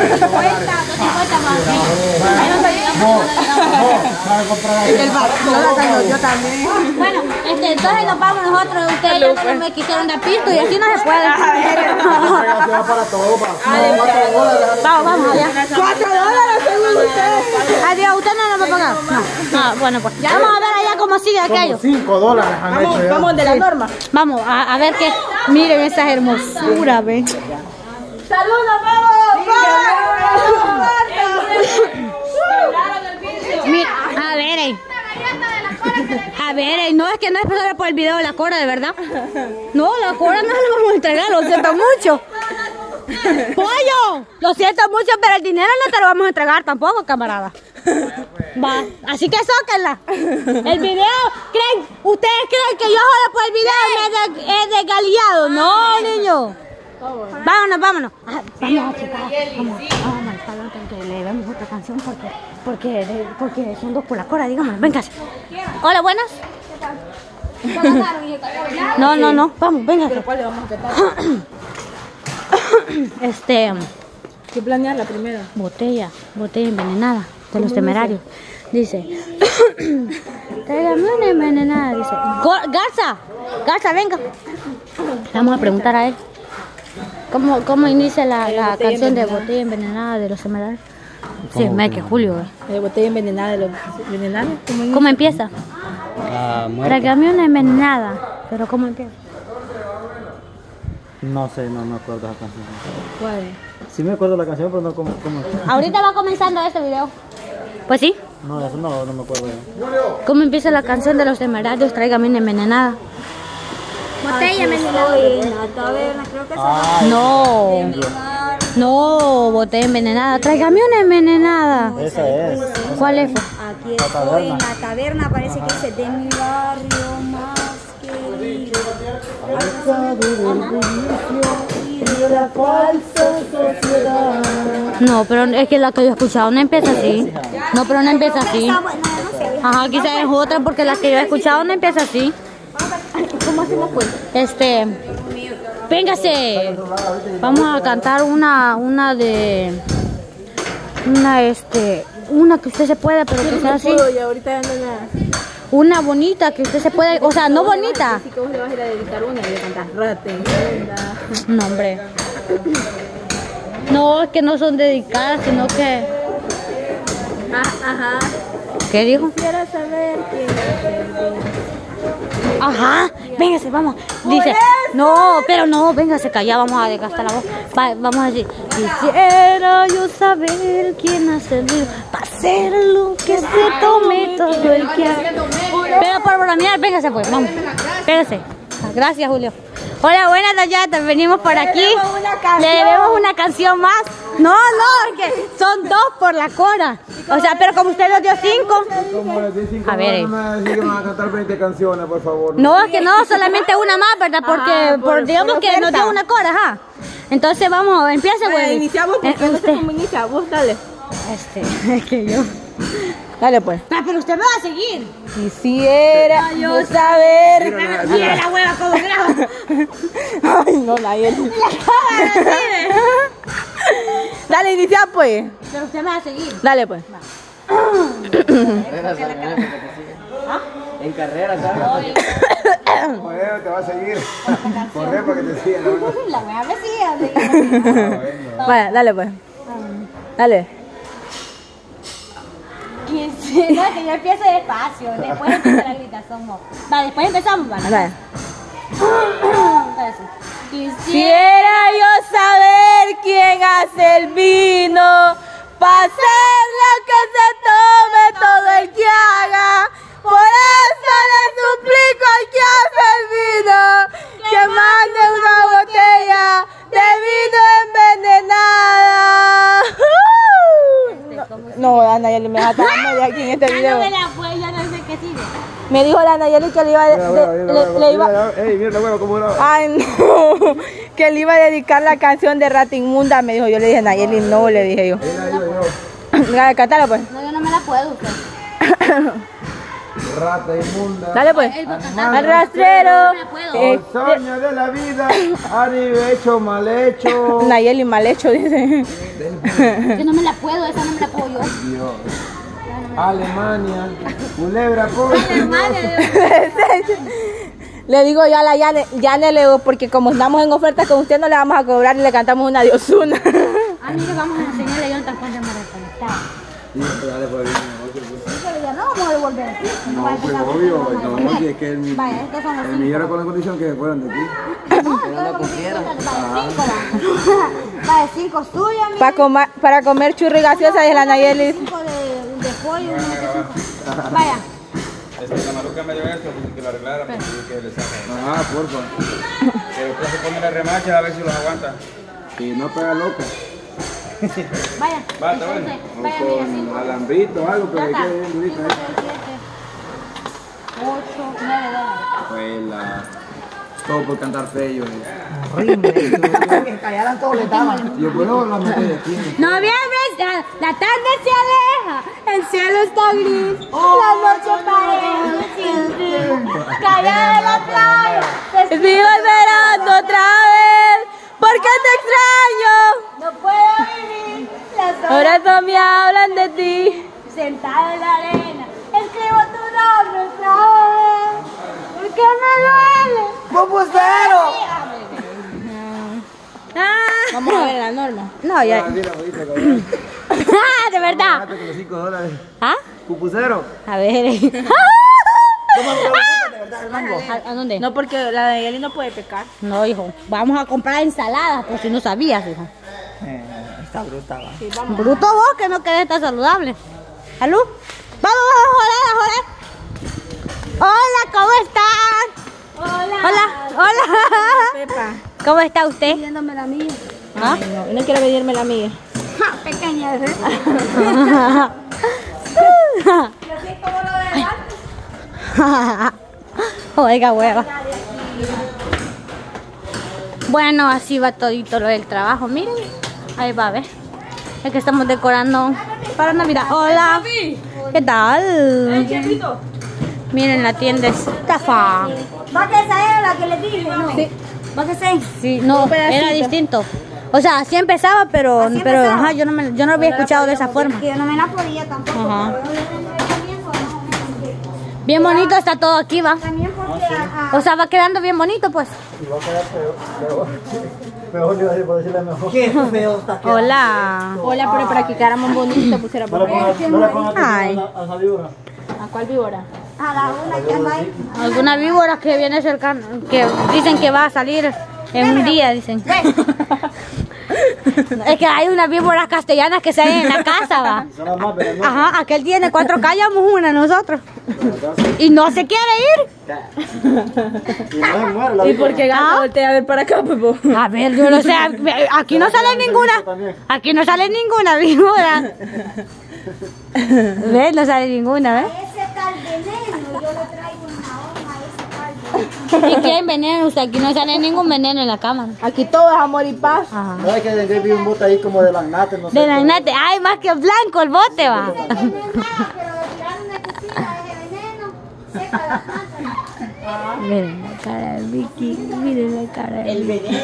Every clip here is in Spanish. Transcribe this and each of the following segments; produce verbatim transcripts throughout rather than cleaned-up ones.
cincuenta, cincuenta más. Ahí no te llegamos. El barco, yo también. Bueno, este, entonces nos vamos nosotros. Ustedes ya no me quisieron dar pisto y así no se puede. Vamos, vamos, allá. Cuatro dólares según ustedes. Adiós, ¿usted no nos va a pagar? No. Ah, bueno, pues. Vamos a ver allá cómo sigue aquello. cinco dólares han Vamos, hecho ya. vamos de la norma. Vamos a, a ver qué. Miren esa hermosura, ven. ¡Saludos, vamos! Mira, a ver, eh. A ver, eh, no es que no es solo por el video de la cora, de verdad. No, la cora no se la vamos a entregar, lo siento mucho. Pollo, lo siento mucho, pero el dinero no te lo vamos a entregar tampoco, camarada. Va, así que zóquenla. El video, ¿creen? ¿Ustedes creen que yo solo por el video me he desgaliado? No, niño. Vámonos, vámonos. Ah, vamos a checar. Vamos, vamos al salón que le debemos otra canción porque, porque, porque son dos por la cora, digamos. Venga. Hola, buenas. No, no, no. Vamos, venga. ¿Pero cuál le vamos a cantar? Este. ¿Qué planear la primera? Botella, botella envenenada de los temerarios. Dice. Tráigame una envenenada. Dice. Garza, Garza, venga. Le vamos a preguntar a él. ¿Cómo, cómo inicia la, la canción de botella envenenada de los temerarios? Sí, me que Julio. Eh. ¿De botella envenenada de los envenenados? ¿Cómo, ¿Cómo empieza? Ah, Tráigame una envenenada. Pero ¿cómo empieza? No sé, no me acuerdo de la canción. ¿Cuál? Sí me acuerdo de la canción, pero no cómo. cómo... Ahorita va comenzando este video. Pues sí. No, eso no, no me acuerdo. ¿Cómo empieza la canción de los temerarios? Tráigame una envenenada. Botella envenenada. En la taberna, creo que Ah, No. No, botella envenenada. Tráigame una envenenada. esa es. ¿Cuál es? aquí estoy en la taberna, parece que dice de mi barrio más querido. No, pero es que la que yo he escuchado no empieza así. No, pero no empieza así. Está buena, no sé. Ajá, quizás es otra porque la que yo he escuchado no empieza así. ¿Cómo hacemos pues? Este, véngase. Vamos a cantar una, una de, una este, una que usted se pueda, pero que sea así. Y ahorita ando en la... Una bonita que usted se puede, o sea, no bonita. Así que vos le vas a ir a dedicar una y le cantas Ratengunda. No, hombre. No, es que no son dedicadas, sino que... Ah, ajá. ¿Qué dijo? Quisiera saber quién es. Ajá, véngase, vamos. Dice, no, pero no, véngase, calla, vamos a desgastar la voz. Va, vamos a decir, quisiera yo saber quién ha servido para hacer lo que se tome todo el que haga. Pero por bromear, véngase pues, vamos. Véngase. Gracias, Julio. Hola, buenas Dayata, venimos por aquí. Le debemos una canción más. No, no, es que son dos por la cora. O sea, pero como usted nos dio cinco. A ver. No me decir que me van a cantar veinte canciones, por favor. No, es que no, solamente una más, ¿verdad? Porque Ajá, por- por, digamos por que nos dio oferta. una cora, ajá. Entonces vamos, empieza, Bueno, güey. iniciamos Eh, porque no sé usted. cómo inicia. Vos dale. Este, es que yo. Dale pues. Ah, pero usted me va a seguir. Quisiera yo saber. Mira la hueva como graba. Ay, no, Nayeli. La cámara, Dale, inicia pues. pero usted me va a seguir. Dale pues. En carrera, ¿sabes? Joder, te va a seguir. Correr para que te sigan. La hueva me sigue. Vale, dale pues. Dale. No, es que yo empiezo despacio. Después empieza la gritación. No. Va, después empezamos, ¿vale? Dale. Entonces, Quisiera yo saber quién hace el vino para hacer lo que se tome todo el que haga. Por eso le suplico al que hace el vino que mande una botella de vino envenenada. No, la Nayeli me deja media aquí en este ya no video. me la fue, ya no sé qué sigue. Me dijo la Nayeli que le iba a... Mira, mira, mira, le- mira, le iba- mira, ey, mira la hueva cómo graba. Ay, no, que le iba a dedicar la canción de Rata Inmunda, me dijo. Yo le dije, Nayeli, no, le dije yo. Mira, yo, yo. Dale, cántala pues. No, yo no me la puedo usted. rata inmunda. Dale pues. Animal Al rastrero. Eh, Hazaña de la vida, arriba hecho, mal hecho. Nayeli mal hecho, dice. Yo no me la puedo, esa no me la puedo yo. Dios. Alemania, culebra por Le digo yo a la Yane, Yane le digo, porque como estamos en oferta con usted no le vamos a cobrar y le cantamos una diosuna. Ah, mire, vamos a enseñarle yo un tampón de reconectar. Sí, dale por ahí el negocio. Pero ya no vamos a devolver. No, pues obvio, no, si es que el, mi- Vaya, estos son los el millón era con la condición que se fueran de aquí. No, yo no pusiera. Vaya, cinco, va. Vaya, cinco suyas, mire. Pa coma- para comer churri gaseosa de la Nayeli. Cinco de, de pollo, uno de cinco. Vaya. Este, la maruca me dio esto, pues, que lo arreglara, porque yo que le saca. Ah, porfa. Pero después se pone la remacha a ver si los aguanta. Y no pega loca. Vaya. Va, está bueno. O Vaya, mira, cinco. con alambrito o algo, pero Ya que está. quede bien durita. Cinco, seis, siete, ocho, nueve dólares. Pues la... Todo por cantar feo. Que callaran todos, le daban. Yo puedo la metí de aquí. Noviembre, la, la tarde se aleja, el cielo está gris, la noche parece sin fin. Calla de la playa, te Sigo esperando otra vez, porque te extraño. no puedo vivir. Las horas Ahora todos me hablan de ti. sentada en la arena, escribo tu nombre otra vez, porque me duele. ¡Pupusero! Ah, Vamos a ver la norma. no, ya. Ah, mira, ahorita, cabrón. Ah, de verdad. Con los cinco dólares. ¿Ah? Pupusero. A ver. ¿A, a dónde? No, porque la Nayeli no puede pecar. No, hijo. Vamos a comprar ensaladas, por si no sabías, hijo. Eh, está bruta, va. Bruto vos que no querés estar saludable. ¿Salud? Vamos, vamos, joder, joder. Hola, ¿cómo están? Hola. Hola, hola. Pepa. ¿Cómo está usted? Pidiéndome la mía. ¿Ah? Ay, no, no quiero pedirme la amiga. Pequeña, ¿eh? Oiga, hueva. Bueno, así va todito lo del trabajo. Miren, ahí va a ver. Es que estamos decorando para Navidad. Hola. ¿Qué tal? Miren, la tienda está fa. ¿Va que esa era la que le dije? No. Sí. ¿Va que esa? Sí, no, era distinto. O sea, así empezaba, pero, Así pero empezaba. ajá, yo no me, yo no había escuchado de esa forma. Que yo no me la podía tampoco. Ajá. Pero yo no me la podía, pues, no. Bien bonito está todo aquí, va. También porque a- a- O sea, va quedando bien bonito, pues. Y va a quedar peor. Peor, peor le iba a decir por decirle mejor. Qué feo está quedando. Hola. Hola, pero para que quedara más bonito pusiera No le papel. pongas, no le pongas Ay. atención a, a esa víbora. ¿A cuál víbora? a la una que anda ahí. Alguna víbora que viene cercana, que dicen que va a salir en un día, dicen. Es que hay unas víboras castellanas que salen en la casa, va. Son las más venenosas. Ajá, aquel tiene cuatro, callamos una nosotros. Y no se quiere ir. Y no se muere la ¿Y víbora. por qué gata voltea a ver para acá, Pepo? A ver, yo no sé, aquí no sale ninguna. Aquí no sale ninguna víbora. ¿Ves? No sale ninguna, ¿ves? Ese tal veneno, yo le traigo una hoja a ese tal veneno. ¿Y qué veneno? Usted aquí no sale ningún veneno en la cámara. Aquí todo es amor y paz. Ajá. No es que yo vi un bote ahí como de lagnate, no sé. De la nate, ay, más que blanco el bote, va. No es nada, pero le tiraron una cosita de ese veneno. Seca la planta. Miren la cara de Vicky, miren la cara de Vicky.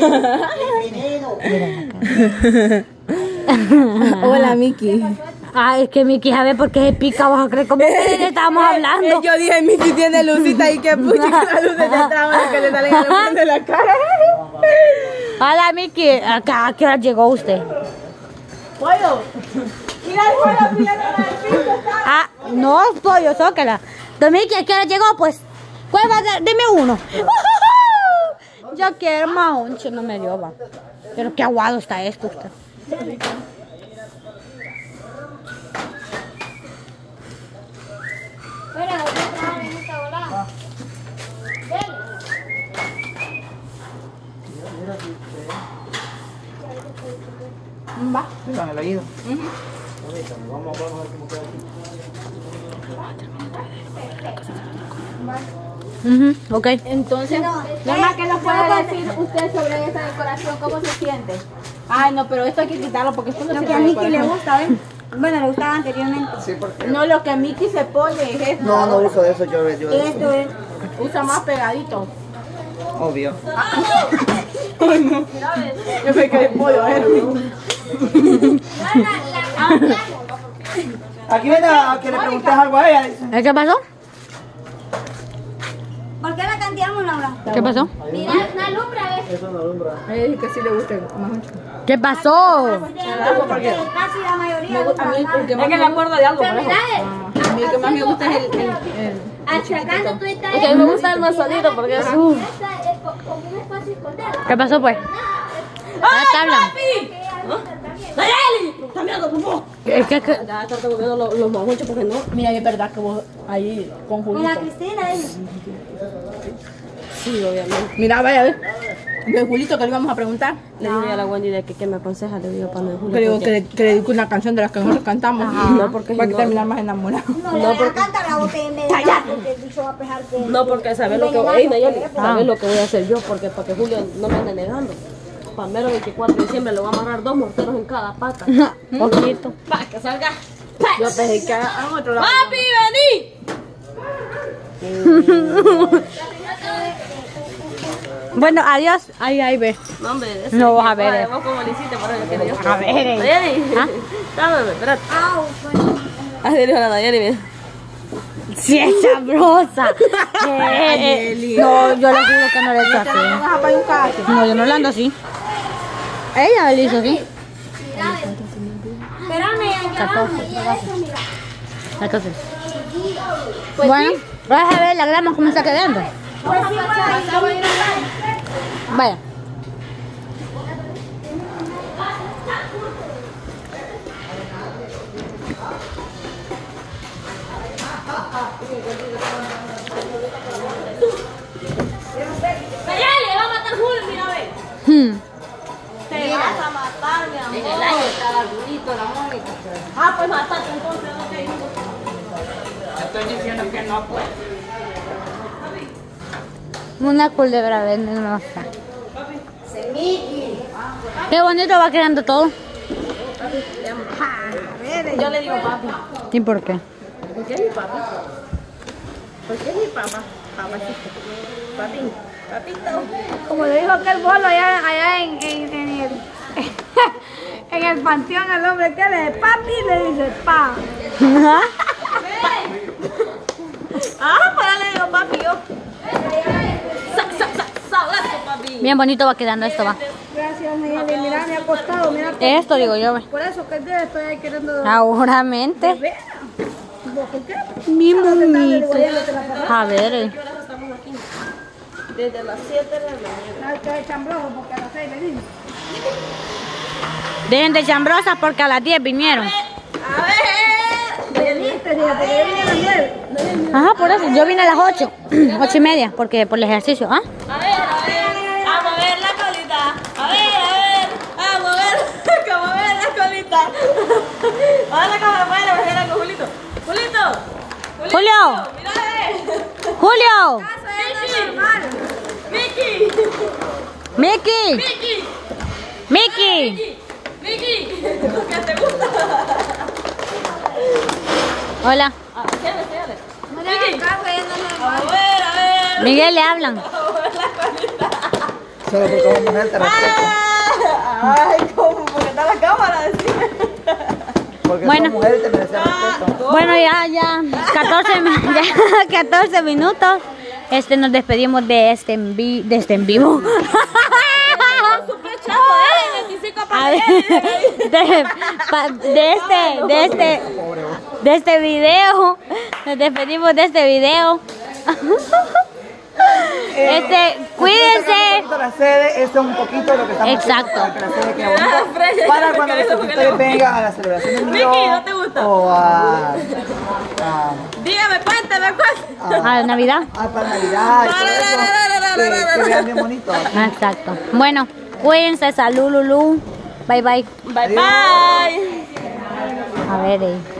Hola, Miki. Ay, es que Vicky, a ver por qué se pica, vas a creer cómo le estábamos hablando. Yo dije, Miki tiene lucita y que pucha, que la luz de atrás la que le salen a la de la cara. Hola, Vicky, ¿a qué- a qué hora llegó usted? Pollo. Mira el pollo tirando al piso. Ah, no es pollo, zócala. Don Vicky, ¿a qué hora llegó? Pues, ¿cuál va a dar? Deme uno. Yo quiero más oncho, no me dio, va. Pero qué aguado está esto, usted. Espera, voy a trabajar en esta volada. Va. Mira, el oído. Permítame, vamos, vamos a ver cómo queda aquí. Ujú, ok. Entonces, Norma, ¿qué nos puede decir usted sobre esta decoración? ¿Cómo se siente? Ay, no, pero esto hay que quitarlo porque esto no Lo se que a puede Miki le decorar. gusta, ¿ven? Bueno, le gustaba anteriormente. Sí, porque... No, lo que Mickey se pone es esto. No, no uso eso, yo, yo Esto es. Usa más pegadito. obvio. Yo me quedé pollo, ¿eh? Aquí viene a que le preguntes algo a ella. dice. ¿Eh, ¿Qué pasó? ¿Por qué la canteamos, Laura? ¿Qué pasó? Mira, una lumbre, ¿ves? Eso no alumbra. Ay, que sí le gusta más mucho. ¿Qué pasó? Porque casi la mayoría. A mí el que más me acuerdo de algo, por eso. A mí el que más me gusta es el... el, el Achacando tú estás. porque a mí me gusta el más solito porque es... Como un espacio escondido. ¿Qué pasó, pues? La tabla. ¡Nayeli! ¡Está mirando popó! ¿Qué, qué, qué? Ya está comiendo los, los mamuchos porque no... Mira, es verdad que vos ahí con Con la Julito. Cristina, ella. Sí, obviamente. Mira, vaya a ver. De Julito que le íbamos a preguntar. Le dije a la Wendy de que qué me aconseja, le digo para no Julio. Pero que, le- que le dedico una canción de las que nosotros cantamos. No, porque para que terminar más enamorado. No, no porque canta la botella en medio. Porque el bicho va a pejar que. No, porque sabes lo que voy a ir, Nayeli, sabes lo que voy a hacer yo, porque para que Julio no me ande negando. Para el mero veinticuatro de diciembre le voy a amarrar dos morteros en cada pata. Poquito. Para que salga. Yo pensé que a otro lado. ¡Papi, vení! Bueno, adiós. Ahí, ahí ve. No, hombre, ese No vas a que- ver, Vaya, eh. vos como le hiciste, por eso quiero yo. A ver, eh. Nayeli. ¿Ah? Dame, espérate. Au, bueno. Así le dijo a la Nayeli, mira. Sí, es sabrosa. Eh, no, yo le juro que no le he hecho así. No, yo no le ando así. Ella le hizo así. Espérame, allá abajo. Mira eso, mira. Entonces. Bueno, vas a ver la grama cómo está quedando. Pues sí, bueno, Vaya. Nayeli, va a matar Julio, mira, ve. Hmm. Te vas a matar, mi amor. En el año estaba el Julito, la Mónica. Ah, pues matate entonces, ¿no? Que estoy diciendo que no puede. Una culebra venenosa. Qué bonito va quedando todo. Yo le digo papi. ¿Y por qué? ¿Por qué es mi papi? ¿Por qué es mi papá? Papacito. Papi. Papito. como le dijo aquel bolo allá, allá en, en, en el en el panteón al hombre que le dice papi, le dice pa. Ah, para le digo papi yo. Sa, sa, sa, sabrazo, papi. Bien bonito va quedando esto, va. Gracias, Nayeli, mira, me ha costado, mira. Esto digo yo, ve. Por eso que el día estoy ahí queriendo. Seguramente. Vea. ¿Por qué? Mi bonito. A ver. eh. Desde las siete de la mañana. Ay, que es chambroso porque a las seis venimos. Dejen de chambrosas porque a las diez vinieron. A ver. Veniste, fíjate, que yo vine a las nueve. Ajá, por eso. Yo vine a las ocho. Ocho y media, porque por el ejercicio. ¿Ah? A ver, a ver. A mover la colita. A ver, a ver. A mover, a mover la colita. Ahora la cámara para la con Julito. Julito. Julio. Mira, eh. Julio. Miki. Mickey. Miki. Mickey. Miki. ¿Qué te gusta? Hola. Ah, síguele, síguele. Miki. A ver, a ver. Miguel le hablan. Solo porque como mujer te respeto. Ay, ¿cómo? Porque está la cámara, decime. Porque Bueno. como mujer te merece respeto. Bueno, ya, ya. catorce, mi- ya, catorce minutos. Este, nos despedimos de este en, vi- de este en vivo. A ver, de, pa- de este, de este, de este video. Nos despedimos de este video. Este, cuídense. Un poquito la sede, esto es un poquito lo que estamos Exacto. haciendo para que la sede quede bonita. Para cuando los suscriptores vengan a la celebración del Miki, video ¿no te gusta? o a, a, Dígame, cuéntame, cuéntame. A Navidad. a para Navidad y todo eso, que, que vean bien bonito. Exacto. Bueno, cuídense. Salud, Lulú. Bye, bye. Bye, bye. A ver, eh.